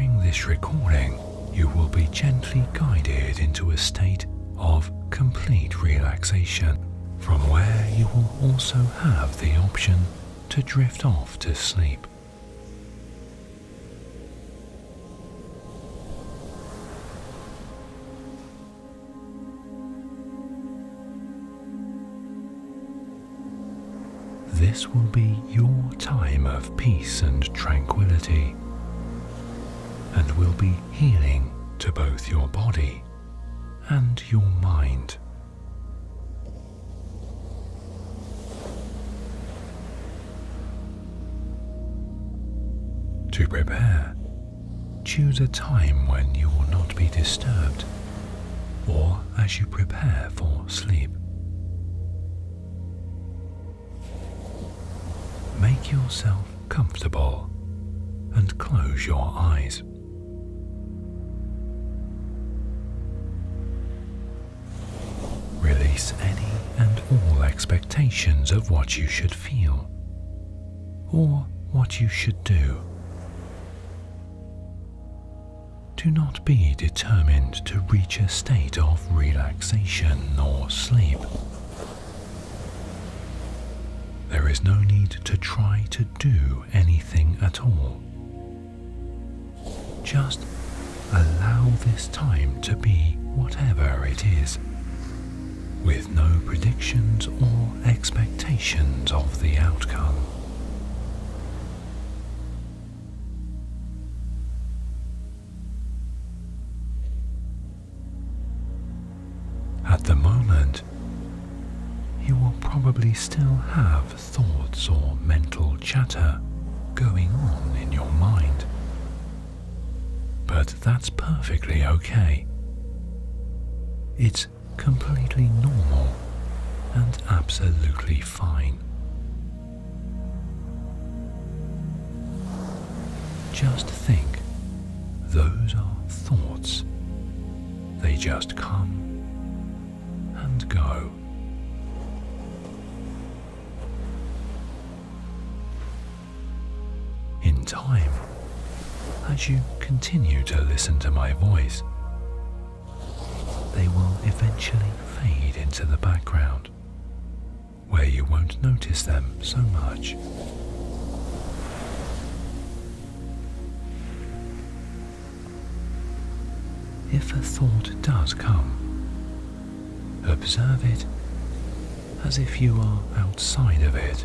During this recording, you will be gently guided into a state of complete relaxation, from where you will also have the option to drift off to sleep. This will be your time of peace and tranquility, and will be healing to both your body and your mind. To prepare, choose a time when you will not be disturbed, or as you prepare for sleep. Make yourself comfortable and close your eyes. Release any and all expectations of what you should feel or what you should do. Do not be determined to reach a state of relaxation or sleep. There is no need to try to do anything at all. Just allow this time to be whatever it is, with no predictions or expectations of the outcome. At the moment, you will probably still have thoughts or mental chatter going on in your mind. But that's perfectly okay. It's completely normal and absolutely fine. Just think, those are thoughts. They just come and go. In time, as you continue to listen to my voice, they will eventually fade into the background, where you won't notice them so much. If a thought does come, observe it as if you are outside of it.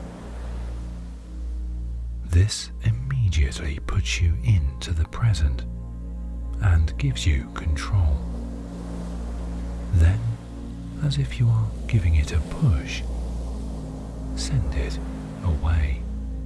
This immediately puts you into the present and gives you control. Then, as if you are giving it a push, send it away.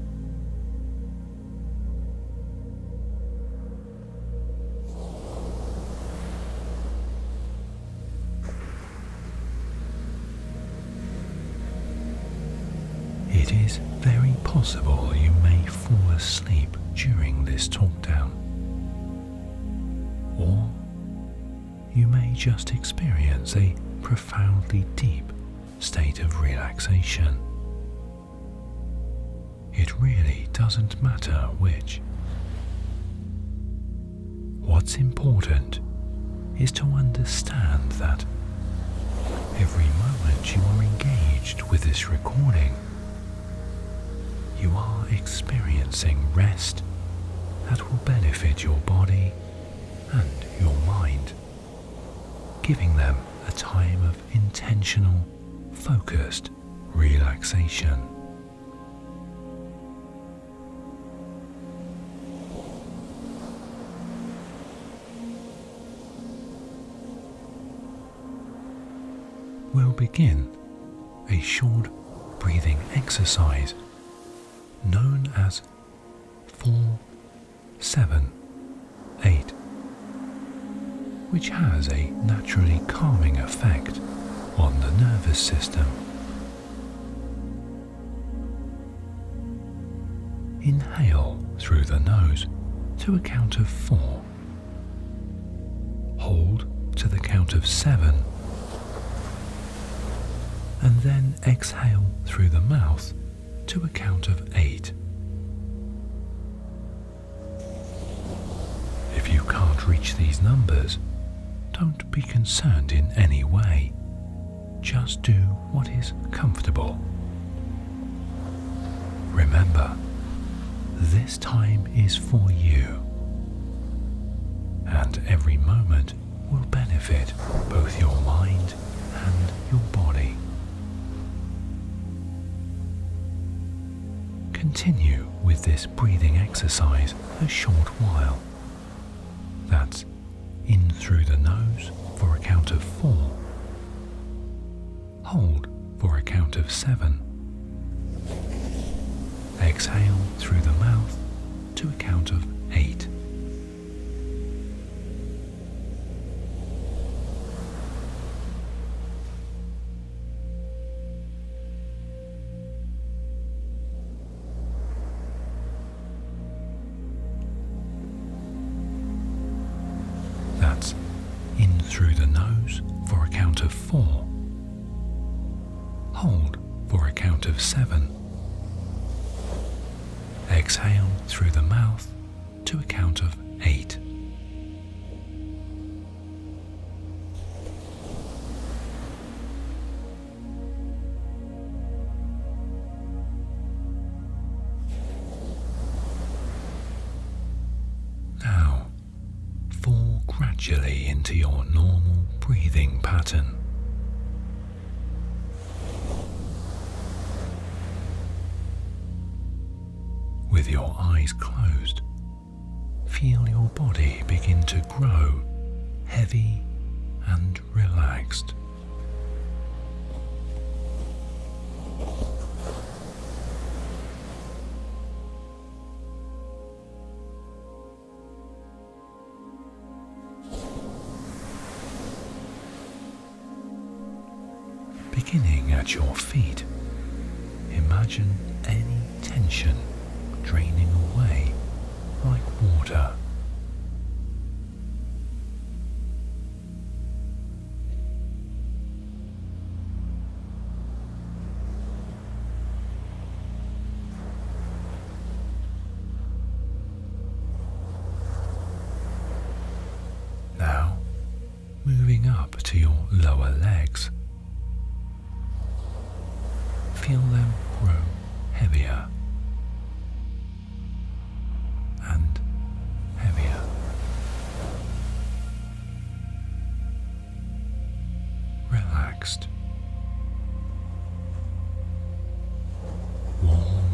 It is very possible you may fall asleep during this talk down, or you may just experience a profoundly deep state of relaxation. It really doesn't matter which. What's important is to understand that every moment you are engaged with this recording, you are experiencing rest that will benefit your body and your mind, giving them a time of intentional, focused relaxation. We'll begin a short breathing exercise known as 4-7-8, which has a naturally calming effect on the nervous system. Inhale through the nose to a count of 4. Hold to the count of 7. And then exhale through the mouth to a count of 8. reach these numbers, don't be concerned in any way. Just do what is comfortable. Remember, this time is for you, and every moment will benefit both your mind and your body. Continue with this breathing exercise a short while. That's in through the nose for a count of 4. Hold for a count of 7. Exhale through the mouth to a count of 8. That's in through the nose for a count of 4. Hold for a count of 7. Exhale through the mouth to a count of 8. Now, fall gradually into your normal breathing pattern. With your eyes closed, feel your body begin to grow heavy and relaxed. Beginning at your feet, imagine any tension draining away like water. Now, moving up to your lower legs, feel them grow heavier and heavier. Relaxed, warm,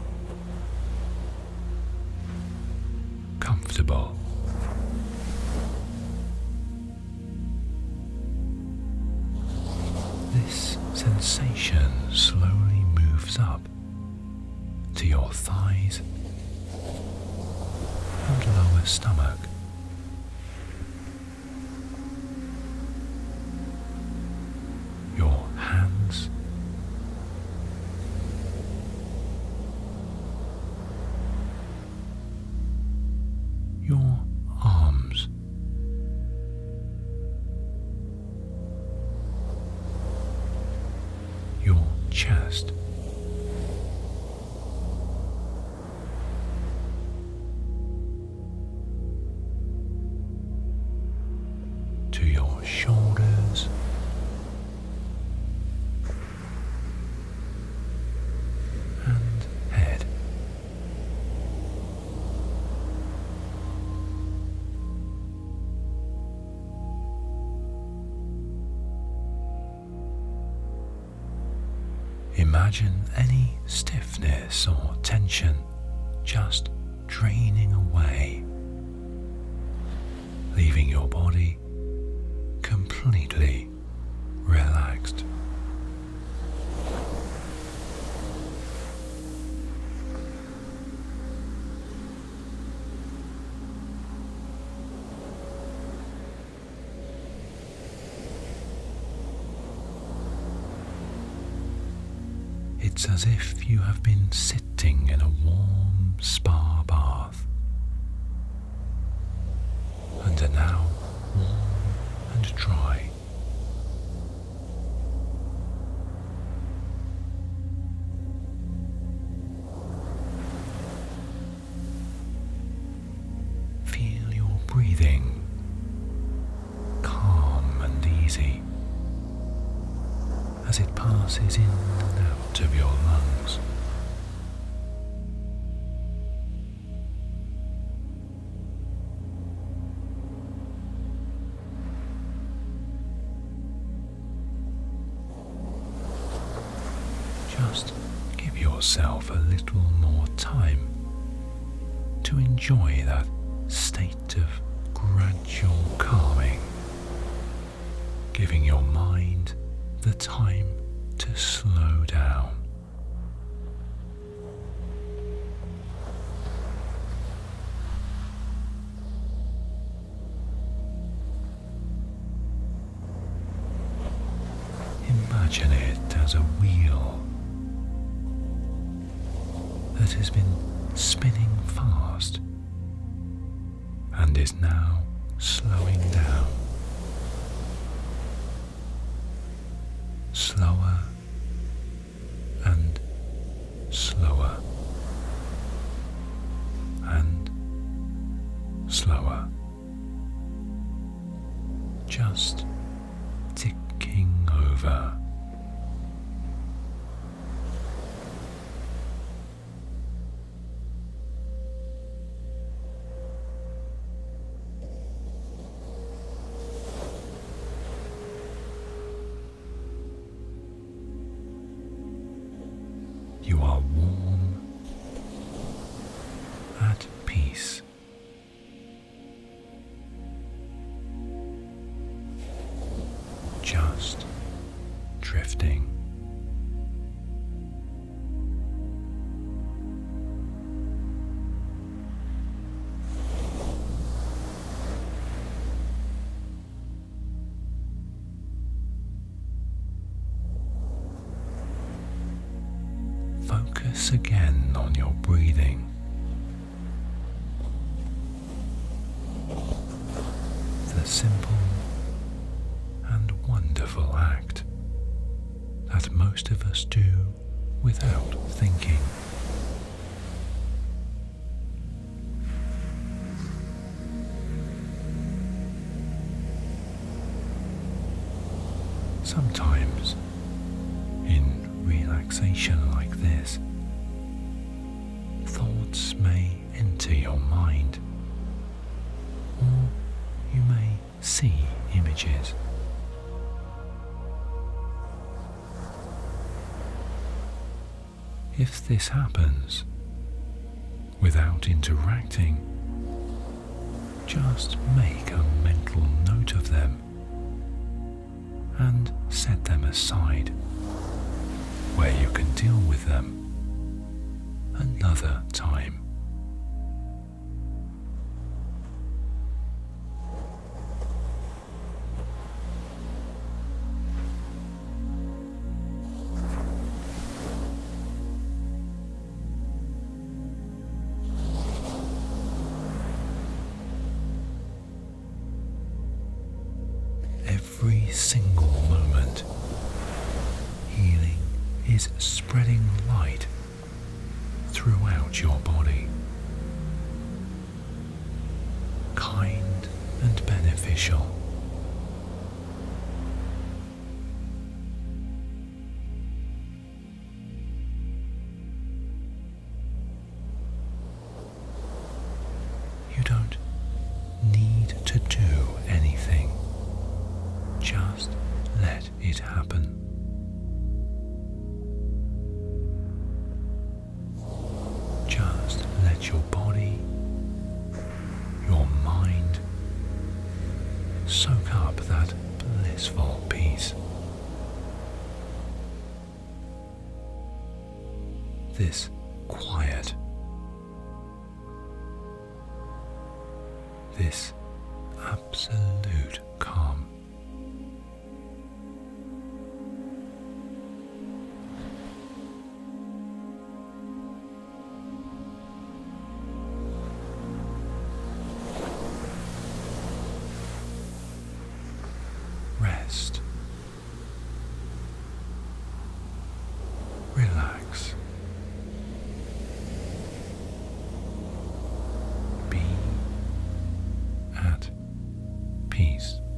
comfortable. This sensation slowly moves up to your thighs and lower stomach. Your hands, your arms, your chest, to your shoulders, and head. Imagine any stiffness or tension just draining away, leaving your body completely relaxed. It's as if you have been sitting in a warm spa bath and are now warm and dry. Feel your breathing easy as it passes in and out of your lungs. Just give yourself a little more time to enjoy that state of gradual calming, giving your mind the time to slow down. Imagine it as a wheel that has been spinning fast and is now slowing down. Slower and slower and slower, just ticking over. You are warm, at peace. Just drifting. Focus again on your breathing. The simple and wonderful act that most of us do without thinking. Sometimes, in relaxation like this, thoughts may enter your mind, or you may see images. If this happens without interacting, just make a mental note of them and set them aside where you can deal with them another time. Every single moment, healing is spreading light throughout your body, kind and beneficial. You don't need to do anything. Just let it happen. Just let your body, your mind, soak up that blissful peace. This quiet, this absolute calm. Rest. Relax. Be at peace.